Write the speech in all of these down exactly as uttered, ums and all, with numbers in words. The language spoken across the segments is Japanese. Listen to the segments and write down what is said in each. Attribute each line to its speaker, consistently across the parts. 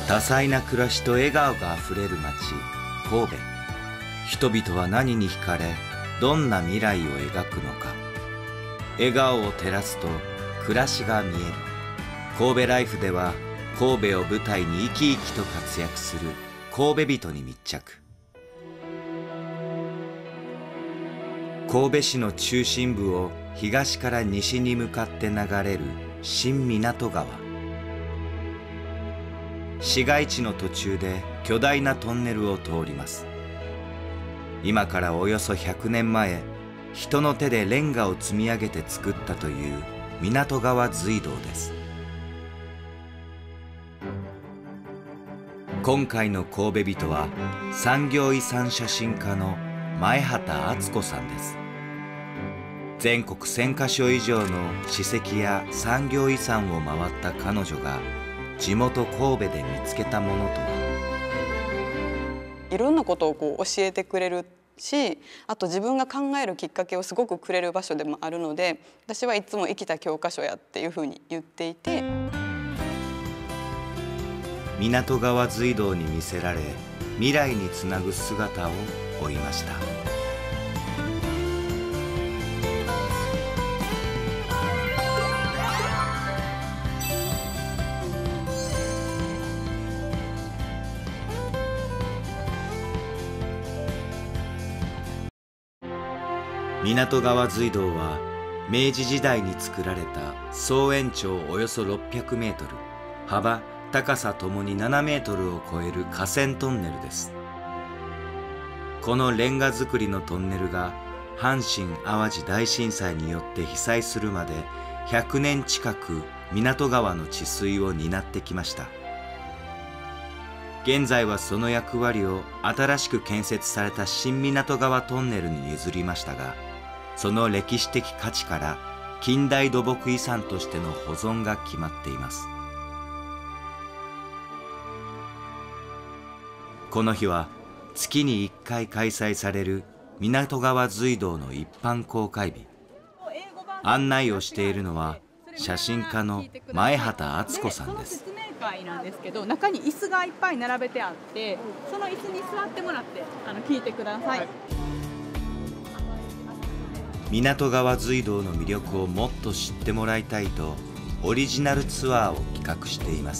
Speaker 1: 多彩な暮らしと笑顔があふれる街神戸。人々は何に惹かれ、どんな未来を描くのか。笑顔を照らすと暮らしが見える。神戸ライフでは神戸を舞台に生き生きと活躍する神戸人に密着。神戸市の中心部を東から西に向かって流れる新湊川。市街地の途中で巨大なトンネルを通ります。今からおよそひゃくねんまえ、人の手でレンガを積み上げて作ったという湊川隧道です。今回の神戸人は産業遺産写真家の前畑敦子さんです。全国せんかしょ以上の史跡や産業遺産を回った彼女が地元神戸で見つけたものとは。
Speaker 2: いろんなことをこう教えてくれるし、あと自分が考えるきっかけをすごくくれる場所でもあるので、私はいつも生きた教科書やっていうふうに言っていて。
Speaker 1: 湊川隧道に魅せられ、未来につなぐ姿を追いました。湊川隧道は明治時代に作られた総延長およそろっぴゃくメートル、幅高さともにななメートルを超える河川トンネルです。このレンガ造りのトンネルが阪神・淡路大震災によって被災するまでひゃくねん近く湊川の治水を担ってきました。現在はその役割を新しく建設された新湊川トンネルに譲りましたが、その歴史的価値から近代土木遺産としての保存が決まっています。この日は月にいっかい開催される湊川隧道の一般公開日。案内をしているのは写真家の前畑敦子さんです。
Speaker 3: 説明会なんですけど、中に椅子がいっぱい並べてあって、その椅子に座ってもらってあの聞いてください。
Speaker 1: 湊川隧道の魅力をもっと知ってもらいたいと、オリジナルツアーを企画しています。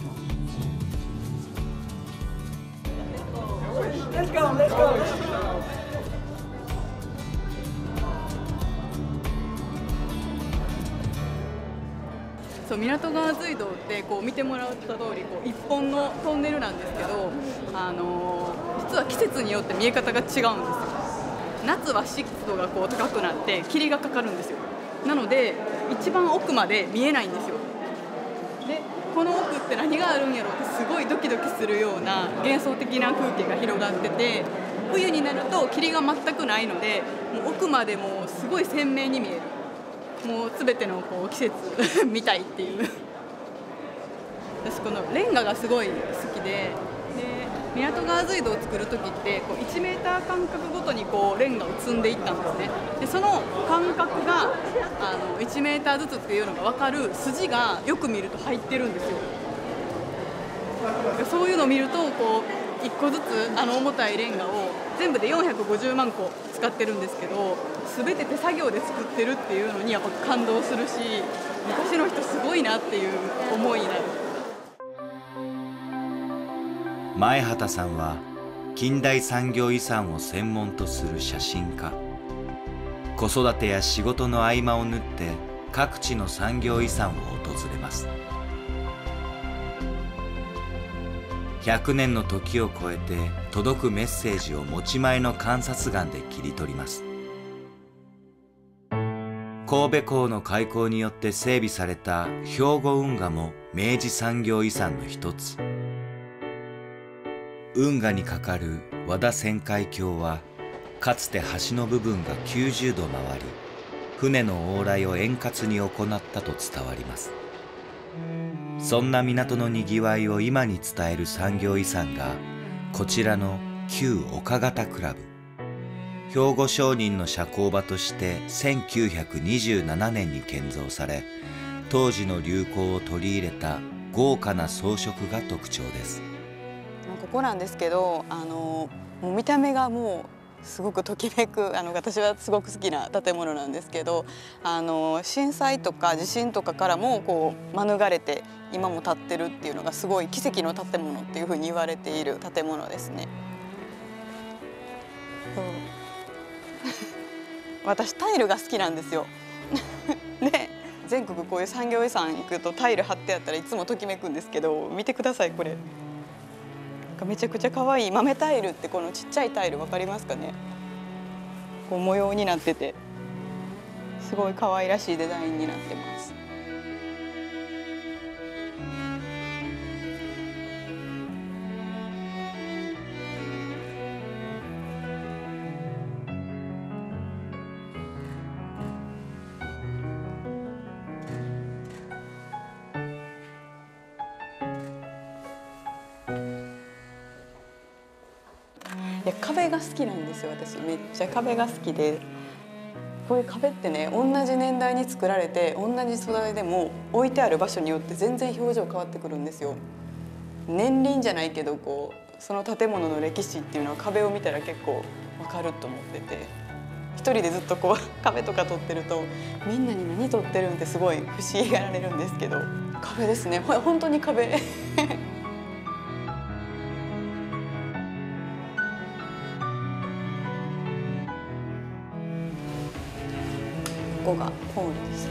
Speaker 3: そう、湊川隧道ってこう見てもらった通りこう一本のトンネルなんですけど、あのー、実は季節によって見え方が違うんですよ。夏は湿度がこう高くなって霧がかかるんですよ。なので一番奥まで見えないんですよ。でこの奥って何があるんやろうってすごいドキドキするような幻想的な風景が広がってて、冬になると霧が全くないので、もう奥までもうすごい鮮明に見える。もう全てのこう季節見たいっていう。私このレンガがすごい好きで、で湊川隧道を作る時ってこういちメーター間隔ごとにこうレンガを積んでいったんですね。でその間隔があのいちメーターずつっていうのが分かる筋がよく見ると入ってるんですよ。そういうのを見るとこういっこずつあの重たいレンガを全部でよんひゃくごじゅうまんこ使ってるんですけど、全て手作業で作ってるっていうのにやっぱ感動するし、昔の人すごいなっていう思いになる。
Speaker 1: 前畑さんは近代産業遺産を専門とする写真家。子育てや仕事の合間を縫って各地の産業遺産を訪れます。ひゃくねんの時を超えて届くメッセージを持ち前の観察眼で切り取ります。神戸港の開港によって整備された兵庫運河も明治産業遺産の一つ。運河に架かる和田旋回橋はかつて橋の部分がきゅうじゅうど回り、船の往来を円滑に行ったと伝わります。そんな港のにぎわいを今に伝える産業遺産がこちらの旧岡方クラブ。兵庫商人の社交場としてせんきゅうひゃくにじゅうななねんに建造され、当時の流行を取り入れた豪華な装飾が特徴です。
Speaker 2: ここなんですけど、あのもう見た目がもうすごくときめく、あの私はすごく好きな建物なんですけど、あの震災とか地震とかからもこう免れて今も建ってるっていうのがすごい奇跡の建物っていうふうに言われている建物ですね。そう私タイルが好きなんですよ。で全国こういう産業遺産行くとタイル貼ってあったらいつもときめくんですけど、見てくださいこれ。めちゃくちゃ可愛い豆タイルって、このちっちゃいタイル分かりますかね。こう模様になっててすごい可愛らしいデザインになってます。いや壁が好きなんですよ。私めっちゃ壁が好きで、こういう壁ってね、同じ年代に作られて同じ素材でも置いてある場所によって全然表情変わってくるんですよ。年輪じゃないけどこうその建物の歴史っていうのは壁を見たら結構わかると思ってて、一人でずっとこう壁とか撮ってるとみんなに何撮ってるんってすごい不思議がられるんですけど、壁ですね。ほ本当に壁。ここがホールです。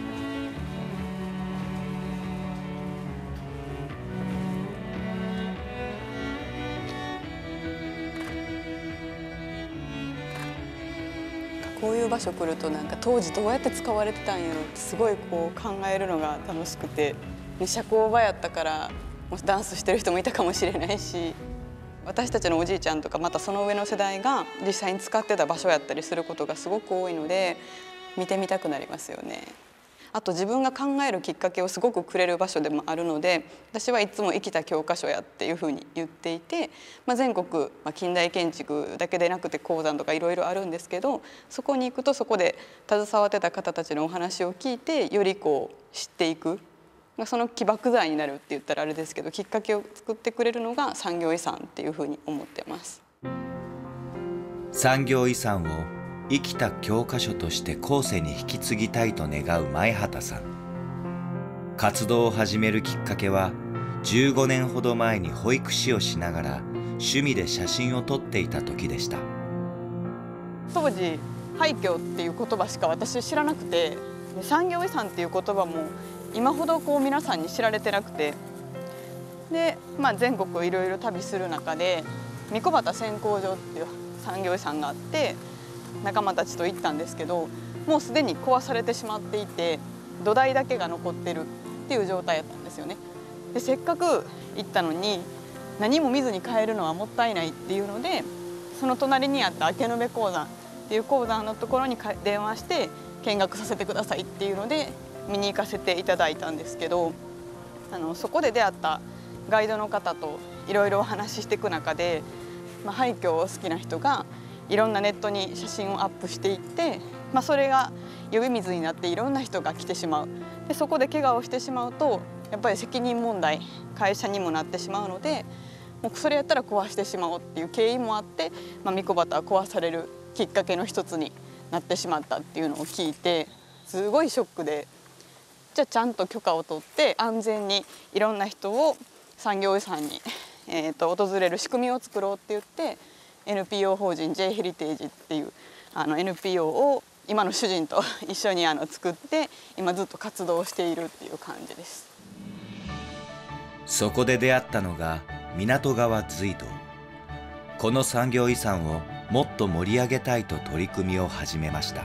Speaker 2: こういう場所来るとなんか当時どうやって使われてたんやろってすごいこう考えるのが楽しくて、社交場やったからもしダンスしてる人もいたかもしれないし、私たちのおじいちゃんとかまたその上の世代が実際に使ってた場所やったりすることがすごく多いので見てみたくなりますよね。あと自分が考えるきっかけをすごくくれる場所でもあるので、私はいつも生きた教科書やっていうふうに言っていて、まあ、全国、まあ、近代建築だけでなくて鉱山とかいろいろあるんですけど、そこに行くとそこで携わってた方たちのお話を聞いてよりこう知っていく、その起爆剤になるって言ったらあれですけど、きっかけを作ってくれるのが産業遺産っていうふうに思ってます。
Speaker 1: 産業遺産を生きた教科書として後世に引き継ぎたいと願う前畑さん。活動を始めるきっかけはじゅうごねんほど前に保育士をしながら趣味で写真を撮っていた時でした。
Speaker 2: 当時廃墟っていう言葉しか私知らなくて、産業遺産っていう言葉も今ほどこう皆さんに知られてなくて、で、まあ、全国いろいろ旅する中で三子畑選鉱場っていう産業遺産があって仲間たちと行ったんですけど、もうすでに壊されてしまっていて土台だけが残ってるっていう状態だったんですよね。でせっかく行ったのに何も見ずに帰るのはもったいないっていうので、その隣にあった明延鉱山っていう鉱山のところに電話して見学させてくださいっていうので見に行かせていただいたんですけど、あのそこで出会ったガイドの方といろいろお話ししていく中で、まあ、廃墟を好きな人がいろんなネットに写真をアップしていって、まあ、それが呼び水になっていろんな人が来てしまう。でそこで怪我をしてしまうとやっぱり責任問題会社にもなってしまうので、もうそれやったら壊してしまおうっていう経緯もあって、まあ、三子畑は壊されるきっかけの一つになってしまったっていうのを聞いてすごいショックで、じゃあちゃんと許可を取って安全にいろんな人を産業遺産に、えー、と訪れる仕組みを作ろうって言って エヌピーオー 法人 J ヘリテージっていうあの エヌピーオー を今の主人と一緒にあの作って今ずっと活動しているっていう感じです。
Speaker 1: そこで出会ったのが港川隧道。この産業遺産をもっと盛り上げたいと取り組みを始めました。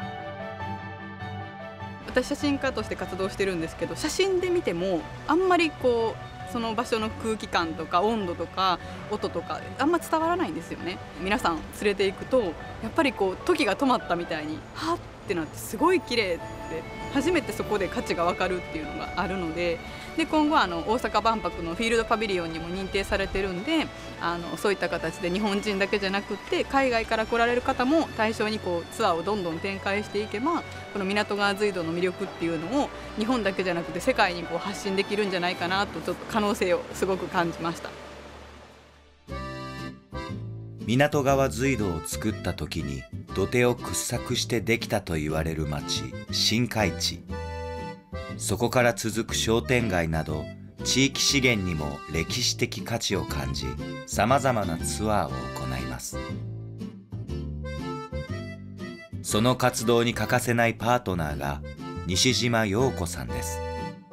Speaker 3: 私写真家として活動してるんですけど、写真で見てもあんまりこうその場所の空気感とか温度とか音とかあんま伝わらないんですよね。皆さん連れていくとやっぱりこう時が止まったみたいにはっってなってすごい綺麗って初めてそこで価値が分かるっていうのがあるので、で今後はあの大阪万博のフィールドパビリオンにも認定されてるんで、あのそういった形で日本人だけじゃなくって海外から来られる方も対象にこうツアーをどんどん展開していけば、この港川隧道の魅力っていうのを日本だけじゃなくて世界にこう発信できるんじゃないかなと、ちょっと可能性をすごく感じました。
Speaker 1: 港川隧道を作った時に土手を掘削してできたと言われる町新海地。そこから続く商店街など地域資源にも歴史的価値を感じ、さまざまなツアーを行います。その活動に欠かせないパートナーが西島陽子さんです。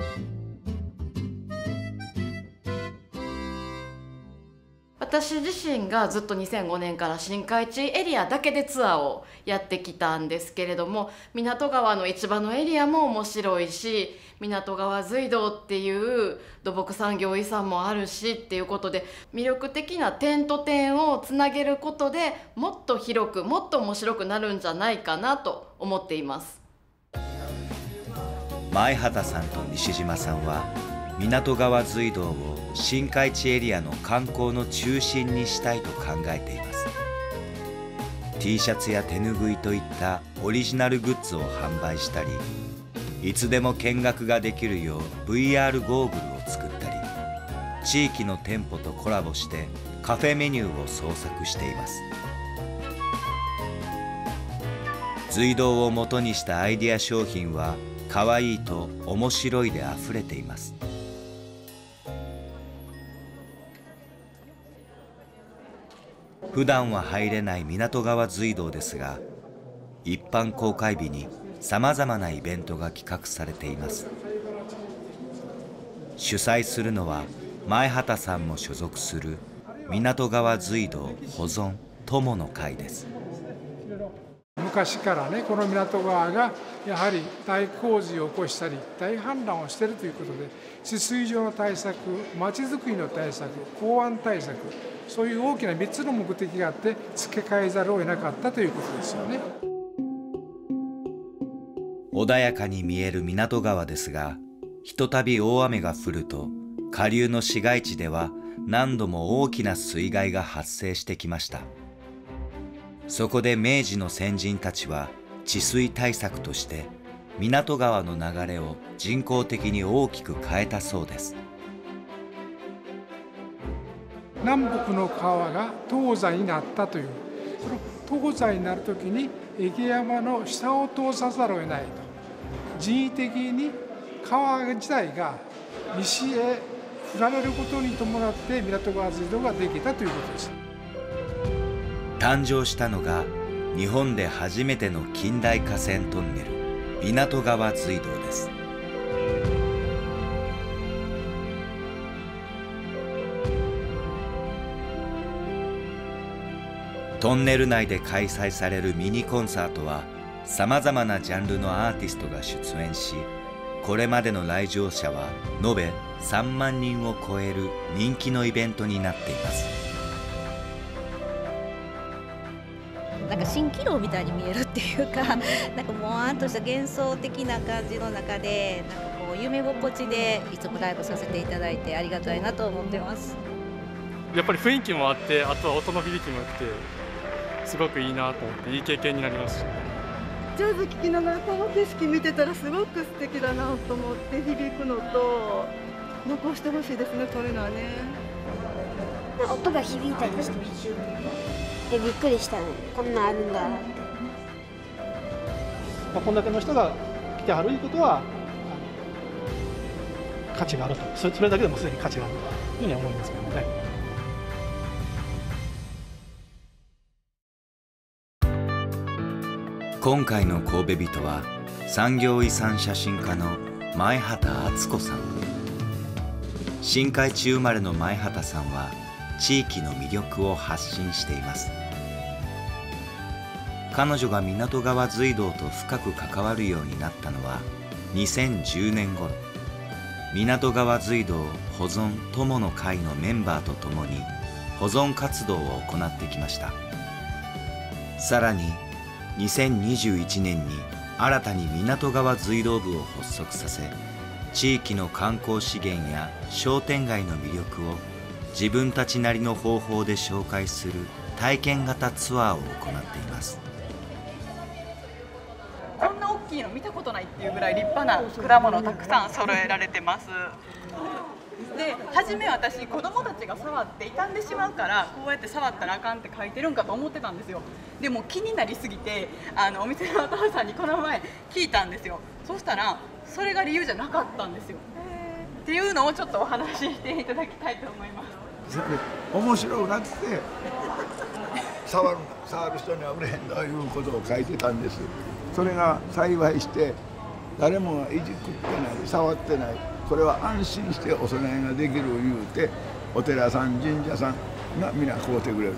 Speaker 4: 私自身がずっとにせんごねんから新海地エリアだけでツアーをやってきたんですけれども、港川の市場のエリアも面白いし、港川隧道っていう土木産業遺産もあるしっていうことで、魅力的な点と点をつなげることでもっと広くもっと面白くなるんじゃないかなと思っています。
Speaker 1: 前畑さんと西島さんは港川隧道を新海地エリアの観光の中心にしたいと考えています。 T シャツや手ぬぐいといったオリジナルグッズを販売したり、いつでも見学ができるよう ブイアール ゴーグルを作ったり、地域の店舗とコラボしてカフェメニューを創作しています。隧道を元にしたアイデア商品は可愛いと面白いであふれています。普段は入れない港川隧道ですが、一般公開日にさまざまなイベントが企画されています。主催するのは前畑さんも所属する港川隧道保存友の会です。
Speaker 5: 昔からね、この港川がやはり大洪水を起こしたり大氾濫をしているということで、治水上の対策、まちづくりの対策、港湾対策、そういう大きなみっつの目的があって付け替えざるを得なかったということですよね。
Speaker 1: 穏やかに見える港川ですが、ひとたび大雨が降ると下流の市街地では何度も大きな水害が発生してきました。そこで明治の先人たちは治水対策として港川の流れを人工的に大きく変えたそうです。
Speaker 5: 南北の川が東西になったという、その東西になるときに池山の下を通さざるを得ないと、人為的に川自体が西へ振られることに伴って港川隧道ができたということです。
Speaker 1: 誕生したのが日本で初めての近代河川トンネル、港川隧道です。トンネル内で開催されるミニコンサートはさまざまなジャンルのアーティストが出演し、これまでの来場者は延べさんまんにんを超える人気のイベントになっています。
Speaker 6: なんか蜃気楼みたいに見えるっていうか、なんかもわーんとした幻想的な感じの中で、なんかこう夢心地でいつもライブさせていただいてありがたいなと思ってます。
Speaker 7: やっぱり雰囲気もあって、あとは音の響きも良くてすごくいいなと思って、いい経験になりました。
Speaker 8: ジャズ聴きながらこの景色見てたらすごく素敵だなと思って響くのと、残してほしいですね、こういうのはね。
Speaker 9: 音が響いたりしてでびっくりしたね、こんなんあるんだって。
Speaker 10: まあ、こんだけの人が来てはるいうことは価値があると、それ、それだけでもすでに価値があるというふうに思いますけどね。
Speaker 1: 今回の神戸人は産業遺産写真家の前畑敦子さん。新海地生まれの前畑さんは地域の魅力を発信しています。彼女が港川隧道と深く関わるようになったのはにせんじゅうねん頃、港川隧道保存友の会のメンバーとともに保存活動を行ってきました。さらににせんにじゅういちねんに新たに港川隧道部を発足させ、地域の観光資源や商店街の魅力を自分たちなりの方法で紹介する体験型ツアーを行っています。
Speaker 3: こんな大きいの見たことないっていうぐらい立派な果物たくさん揃えられてます。で初め私子供たちが触って傷んでしまうからこうやって触ったらあかんって書いてるんかと思ってたんですよ。でも気になりすぎてあのお店のお父さんにこの前聞いたんですよ。そしたらそれが理由じゃなかったんですよ。っていうのをちょっとお話ししていただきたいと思います。
Speaker 11: 面白くなって触る触る人には売れへんということを書いてたんです。それが幸いして誰もがいじくってない触ってない、これは安心してお供えができる言うてお寺さん神社さんが皆買うてくれる。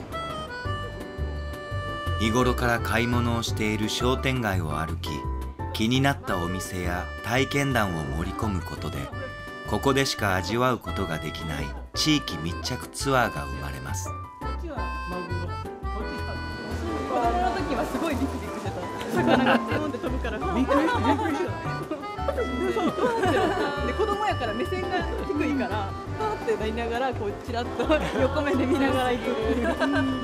Speaker 1: 日頃から買い物をしている商店街を歩き、気になったお店や体験談を盛り込むことで、ここでしか味わうことができない地域密着ツアーが生まれます。
Speaker 3: 子供の時はすごいビクビクしてた。魚がピョンって飛ぶからビクビクビクビクで子供やから目線が低いからパーってなりながらこうチラッと横目で見ながら行くっていう。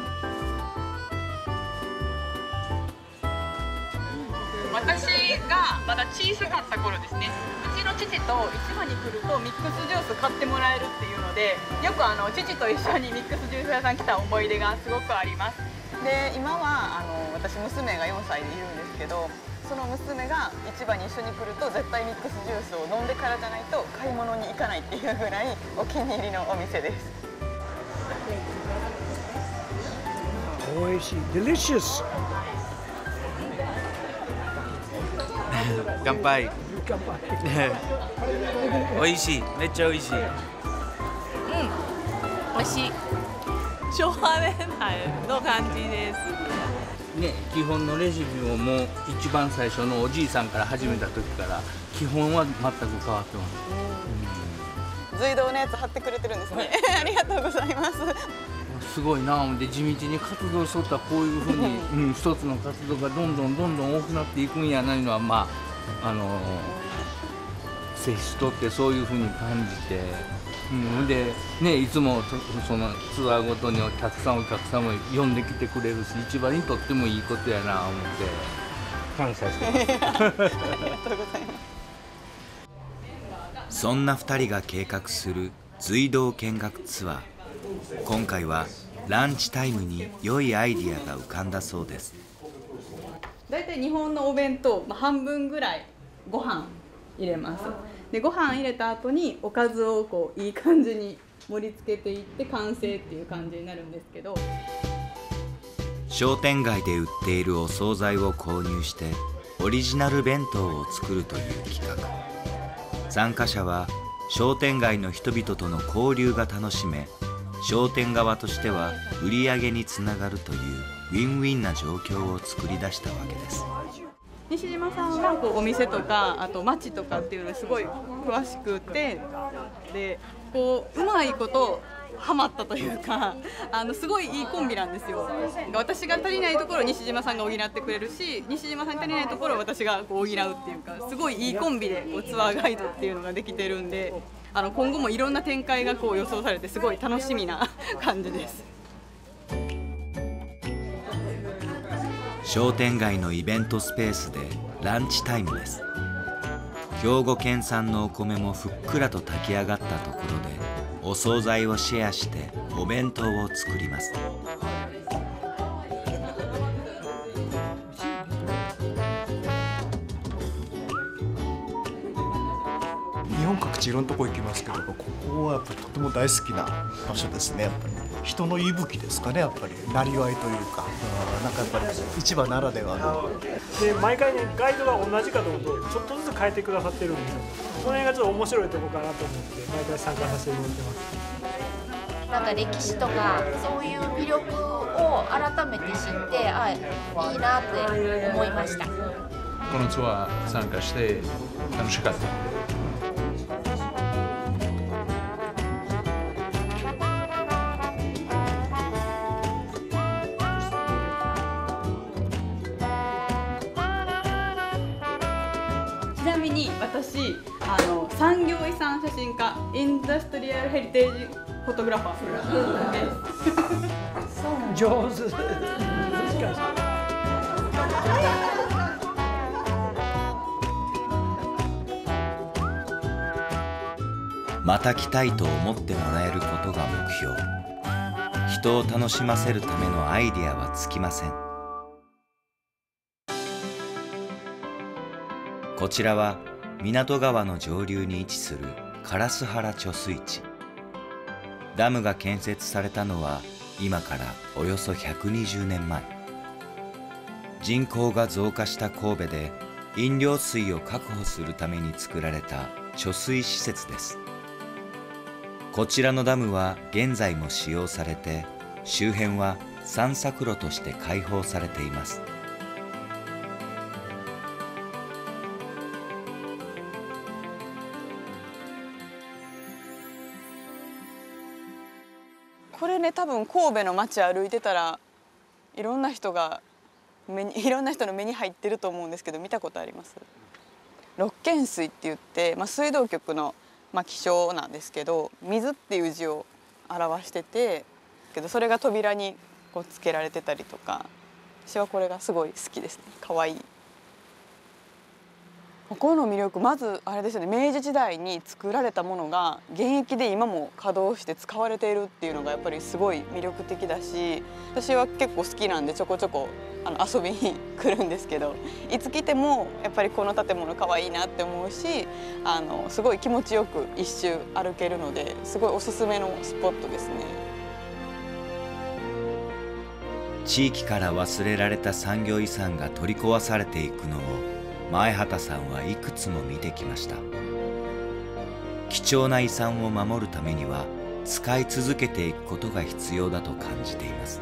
Speaker 3: 私がまだ小さかった頃ですね、うちの父と市場に来るとミックスジュース買ってもらえるっていうので、よくあの父と一緒にミックスジュース屋さん来た思い出がすごくあります。で今はあの私娘がよんさいでいるんですけど、その娘が市場に一緒に来ると絶対ミックスジュースを飲んでからじゃないと買い物に行かないっていうぐらいお気に入りのお店です。
Speaker 12: おいしい、デリシャス。
Speaker 13: 乾杯。おいしい、めっちゃおいしい。うん、
Speaker 14: おいしい。昭和年代の感じです。
Speaker 13: ね、基本のレシピをもう一番最初のおじいさんから始めた時から基本は全く変わってます。
Speaker 2: 隧道のやつ貼ってくれてるんですね。ありがとうございます。
Speaker 13: すごいなで地道に活動しとったらこういうふうに、うん、一つの活動がどんどんどんどん多くなっていくんやないのはまああの接しとってそういうふうに感じて、うん、でねいつもそのツアーごとにたくさんお客さんも呼んできてくれるし市場にとってもいいことやな思って感謝してます。ありがとうござい
Speaker 1: ます。そんなふたりが計画する隧道見学ツアー、今回はランチタイムに良いアイディアが浮かんだそうです。
Speaker 3: だいたい日本のお弁当、まあ、半分ぐらいご飯入れます。でご飯入れた後におかずをこういい感じに盛り付けていって完成っていう感じになるんですけど、
Speaker 1: 商店街で売っているお惣菜を購入してオリジナル弁当を作るという企画。参加者は商店街の人々との交流が楽しめ、商店側としては売り上げにつながるというウィンウィンな状況を作り出したわけです。
Speaker 3: 西島さんはこうお店とかあと街とかっていうのにすごい詳しくて、でこううまいことハマったというか、あのすごいいいコンビなんですよ。私が足りないところを西島さんが補ってくれるし、西島さんに足りないところを私がこう補うっていうか、すごいいいコンビでこうツアーガイドっていうのができてるんで、あの今後もいろんな展開がこう予想されてすごい楽しみな感じです。
Speaker 1: 商店街のイベントスペースでランチタイムです。兵庫県産のお米もふっくらと炊き上がったところでお惣菜をシェアしてお弁当を作ります。
Speaker 15: 日本各地いろんなとこ行きますけど、ここはやっぱりとても大好きな場所ですね。やっぱり人の息吹ですかね、やっぱりなりわいというか、なんかやっぱり市場ならではの
Speaker 10: で毎回ねガイドが同じかと思うとちょっとずつ変えてくださってるんですよ。その辺がちょっと面白いところかなと思って毎回参加させてもらってます。
Speaker 16: なんか歴史とかそういう魅力を改めて知ってあいいなって思いました。
Speaker 17: このツアー参加して楽しかった。
Speaker 3: みに私あの産業遺産写真家インダストリアルヘリテージフォトグラファーです。
Speaker 12: 上手。
Speaker 1: また来たいと思ってもらえることが目標。人を楽しませるためのアイデアは尽きません。こちらは湊川の上流に位置する烏原貯水池。ダムが建設されたのは今からおよそひゃくにじゅうねんまえ。人口が増加した神戸で飲料水を確保するために作られた貯水施設です。こちらのダムは現在も使用されて、周辺は散策路として開放されています。
Speaker 2: これね、多分神戸の街歩いてたらいろんな人が目にいろんな人の目に入ってると思うんですけど、見たことあります？六軒水って言って、まあ、水道局のまあ、気象なんですけど、水っていう字を表してて、けどそれが扉にこうつけられてたりとか、私はこれがすごい好きですね。可愛い。ここの魅力、まずあれですよね、明治時代に作られたものが現役で今も稼働して使われているっていうのがやっぱりすごい魅力的だし、私は結構好きなんでちょこちょこあの遊びに来るんですけど、いつ来てもやっぱりこの建物可愛いなって思うし、あのすごい気持ちよく一周歩けるので、すごいおすすめのスポットですね。
Speaker 1: 地域から忘れられた産業遺産が取り壊されていくのを前畑さんはいくつも見てきました。貴重な遺産を守るためには使い続けていくことが必要だと感じています。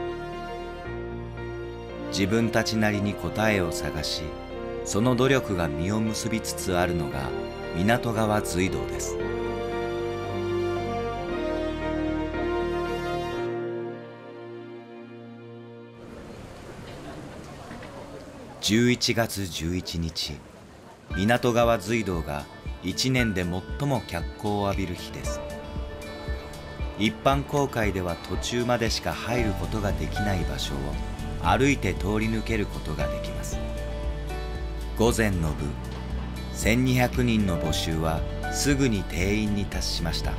Speaker 1: 自分たちなりに答えを探し、その努力が実を結びつつあるのが湊川隧道です。じゅういちがつじゅういちにち、湊川隧道がいちねんで最も脚光を浴びる日です。一般公開では途中までしか入ることができない場所を歩いて通り抜けることができます。午前の部、せんにひゃくにんの募集はすぐに定員に達しました。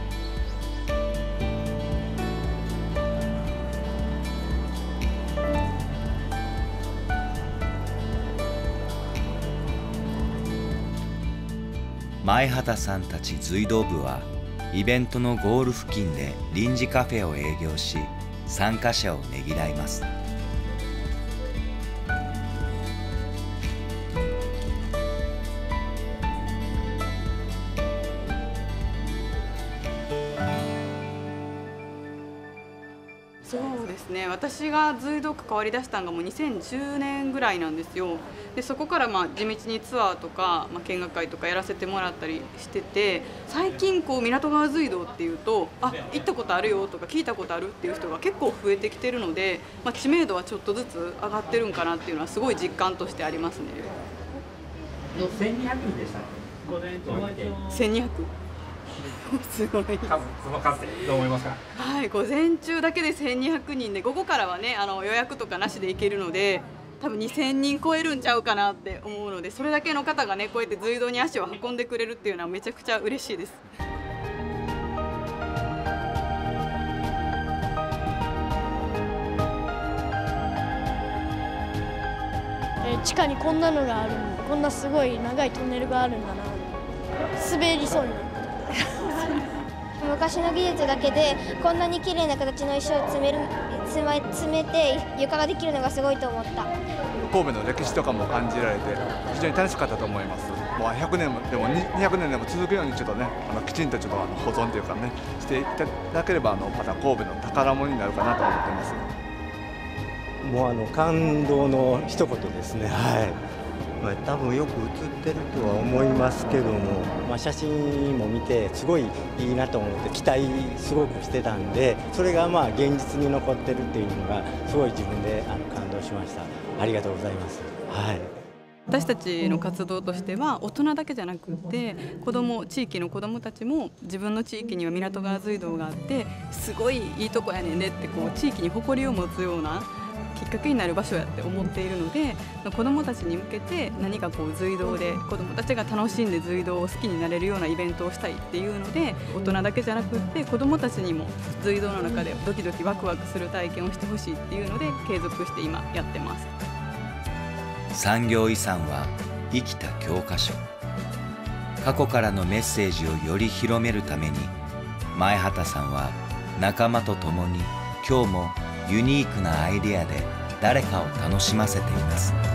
Speaker 1: 前畑さんたち隧道部はイベントのゴール付近で臨時カフェを営業し、参加者をねぎらいます。
Speaker 3: そうですね、私が隧道関わりだしたのがもうにせんじゅうねんぐらいなんですよ。でそこからまあ地道にツアーとか、まあ、見学会とかやらせてもらったりしてて、最近こう湊川隧道っていうと、あ、行ったことあるよとか聞いたことあるっていう人が結構増えてきてるので、まあ、知名度はちょっとずつ上がってるんかなっていうのはすごい実感としてありますね。
Speaker 18: せんにひゃくにんでした。
Speaker 3: せんにひゃくすごい。
Speaker 18: 数、その数でどう思いますか？
Speaker 3: はい、午前中だけでせんにひゃくにんで、午後からはね、あの予約とかなしで行けるので、多分にせんにん超えるんちゃうかなって思うので、それだけの方がね、こうやって隧道に足を運んでくれるっていうのはめちゃくちゃ嬉しいです。
Speaker 19: え地下にこんなのがあるんだ、こんなすごい長いトンネルがあるんだな、滑りそうになった。
Speaker 9: 昔の技術だけでこんなに綺麗な形の石を詰める詰め詰めて床ができるのがすごいと思った。
Speaker 20: 神戸の歴史とかも感じられて非常に楽しかったと思います。もうひゃくねんでもにひゃくねんでも続くようにちょっとね、あのきちんとちょっとあの保存というかねしていただければ、あのまた神戸の宝物になるかなと思ってます。
Speaker 21: もうあの感動の一言ですね。はい。まあ、多分よく映ってるとは思いますけども、まあ、写真も見てすごいいいなと思って期待すごくしてたんで、それがまあ現実に残ってるっていうのがすごい自分であの感動しました。ありがとうございます。はい。
Speaker 3: 私たちの活動としては大人だけじゃなくって子ども地域の子どもたちも自分の地域には湊川隧道があってすごいいいとこやねんでってこう地域に誇りを持つようなきっかけになる場所やって思っているので、子どもたちに向けて何かこう隧道で子どもたちが楽しんで隧道を好きになれるようなイベントをしたいっていうので、大人だけじゃなくって子どもたちにも隧道の中でドキドキワクワクする体験をしてほしいっていうので継続して今やってます。
Speaker 1: 産業遺産は生きた教科書。過去からのメッセージをより広めるために前畑さんは仲間と共に今日もユニークなアイデアで誰かを楽しませています。